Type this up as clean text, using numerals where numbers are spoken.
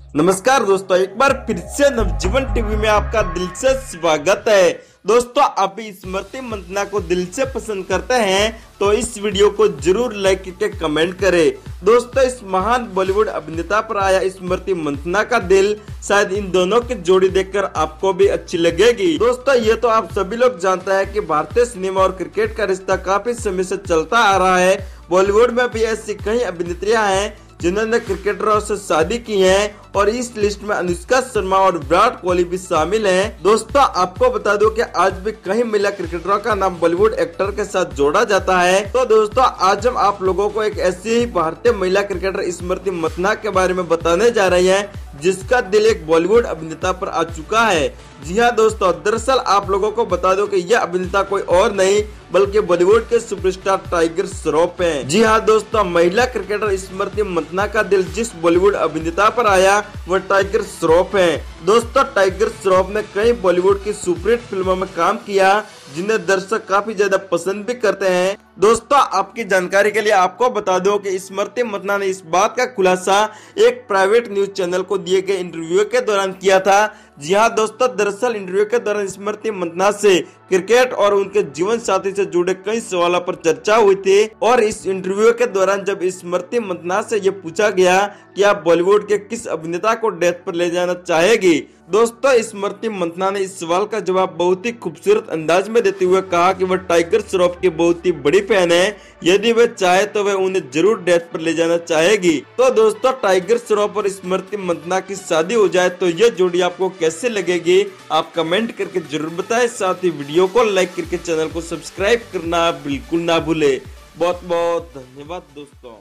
नमस्कार दोस्तों, एक बार फिर से नवजीवन टीवी में आपका दिल से स्वागत है। दोस्तों, आप भी स्मृति मंथना को दिल से पसंद करते हैं तो इस वीडियो को जरूर लाइक करके कमेंट करें। दोस्तों, इस महान बॉलीवुड अभिनेता पर आया स्मृति मंथना का दिल, शायद इन दोनों की जोड़ी देखकर आपको भी अच्छी लगेगी। दोस्तों, ये तो आप सभी लोग जानते हैं कि भारतीय सिनेमा और क्रिकेट का रिश्ता काफी समय से चलता आ रहा है। बॉलीवुड में भी ऐसी कई अभिनेत्रियां हैं जिन्होंने क्रिकेटरों से शादी की है और इस लिस्ट में अनुष्का शर्मा और विराट कोहली भी शामिल हैं। दोस्तों, आपको बता दो कि आज भी कई महिला क्रिकेटरों का नाम बॉलीवुड एक्टर के साथ जोड़ा जाता है। तो दोस्तों, आज हम आप लोगों को एक ऐसी ही भारतीय महिला क्रिकेटर स्मृति मंथना के बारे में बताने जा रहे हैं जिसका दिल एक बॉलीवुड अभिनेता पर आ चुका है। जी हाँ दोस्तों, दरअसल आप लोगों को बता दो कि यह अभिनेता कोई और नहीं बल्कि बॉलीवुड के सुपरस्टार टाइगर श्रॉफ हैं। जी हाँ दोस्तों, महिला क्रिकेटर स्मृति मंथना का दिल जिस बॉलीवुड अभिनेता पर आया वह टाइगर श्रॉफ हैं। दोस्तों, टाइगर श्रॉफ ने कई बॉलीवुड की सुपरहिट फिल्मों में काम किया जिन्हें दर्शक काफी ज्यादा पसंद भी करते हैं। दोस्तों, आपकी जानकारी के लिए आपको बता दो कि स्मृति मंथना ने इस बात का खुलासा एक प्राइवेट न्यूज चैनल को दिए गए इंटरव्यू के दौरान किया था। जी हाँ दोस्तों, दरअसल इंटरव्यू के दौरान स्मृति मंथना से क्रिकेट और उनके जीवन साथी से जुड़े कई सवालों पर चर्चा हुई थी और इस इंटरव्यू के दौरान जब स्मृति मंथना से ये पूछा गया कि आप बॉलीवुड के किस अभिनेता को डेथ पर ले जाना चाहेगी, दोस्तों स्मृति मंथना ने इस सवाल का जवाब बहुत ही खूबसूरत अंदाज में देते हुए कहा कि वह टाइगर श्रॉफ की बहुत ही बड़ी फैन है। यदि वह चाहे तो वह उन्हें जरूर डेथ पर ले जाना चाहेगी। तो दोस्तों, टाइगर श्रॉफ और स्मृति मंथना की शादी हो जाए तो यह जोड़ी आपको कैसे लगेगी, आप कमेंट करके जरूर बताएं। साथ ही वीडियो को लाइक करके चैनल को सब्सक्राइब करना बिल्कुल ना भूले। बहुत बहुत धन्यवाद दोस्तों।